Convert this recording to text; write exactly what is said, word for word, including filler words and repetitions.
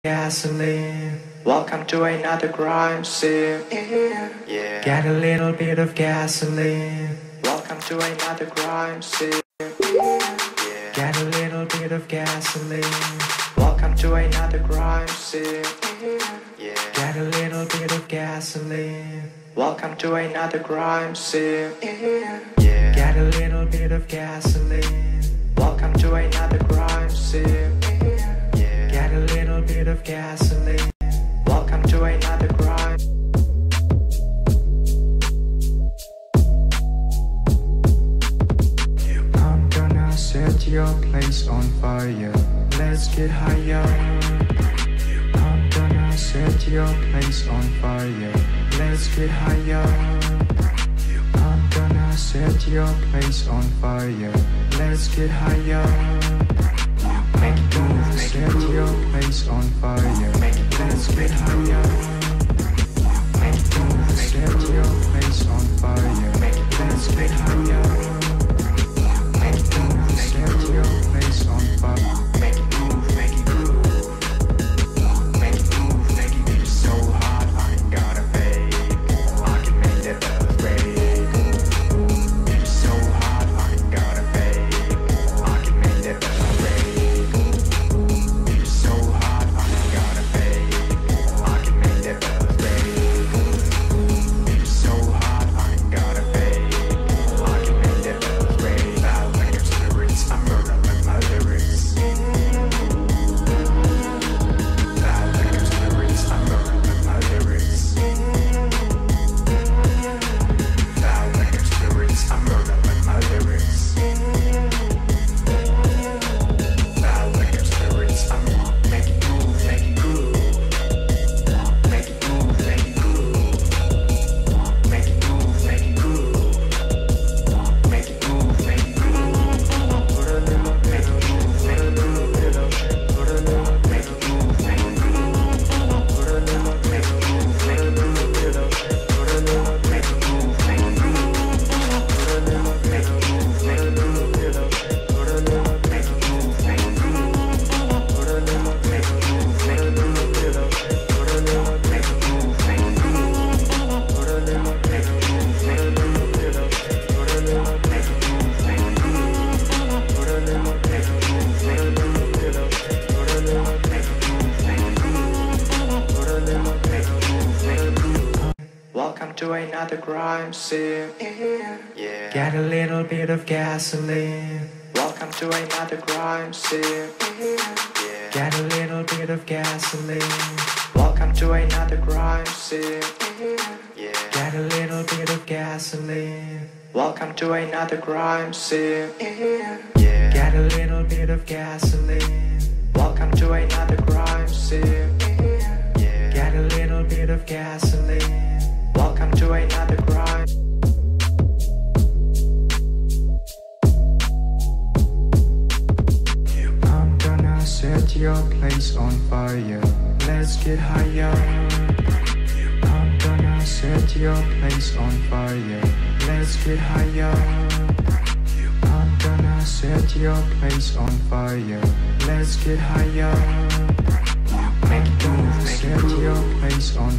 gasoline. Welcome to another crime scene. Yeah. Get a little bit of gasoline. Welcome to another crime scene. Yeah. Get a little bit of gasoline. Welcome to another crime scene. Yeah. Get a little bit of gasoline. Welcome to another crime scene. Yeah. Get a little bit of gasoline. Welcome to another crime scene. Yeah. Get a little bit of gasoline. Welcome to another crime. I'm gonna set your place on fire. Let's get higher. I'm gonna set your place on fire. Let's get higher. I'm gonna set your place on fire. Let's get higher. Make it move, set your place on fire. Let's get higher. Make it move, set your place on fire. Let's get higher. Make it move, set your place on fire. Make it move, make it groove. Make it move, make it get so hot. I ain't gotta fake. I can make that elevate. It's so hot, I ain't gotta fake. I can make that elevate. It's so hot, I ain't gotta fake. I can make that elevate. It's so hot, I ain't gotta fake. I can make that elevate. Loud like your spirits, I murder like my lyrics. Loud like your spirits, I murder like my lyrics. Loud like your spirits, I murder like my lyrics. Loud like your spirits, I'm make it move, make it groove. Make it move, make it groove. Make it move, make it groove. Make it move, make it groove. Make it move, make it groove. Make it move, make it groove. Make it move, make it groove. Make it move, make it groove. Make it move, make it groove. Make it move, make it groove. Make it move, make it groove. Make it move, make it groove. Make it move, make it groove. Make it move, make it Welcome to another crime scene. Yeah. Get a little bit of gasoline. Welcome to another crime scene. Yeah. Get a little bit of gasoline. Welcome to another crime scene. Yeah. Get a little bit of gasoline. Welcome to another crime scene. Yeah. Get a little bit of gasoline. Welcome to another crime scene. Yeah. Get a little bit of gasoline. Welcome to another crime. I'm gonna set your place on fire. Let's get higher. I'm gonna set your place on fire. Let's get higher. I'm gonna set your place on fire. Let's get higher. Make it move, set your place on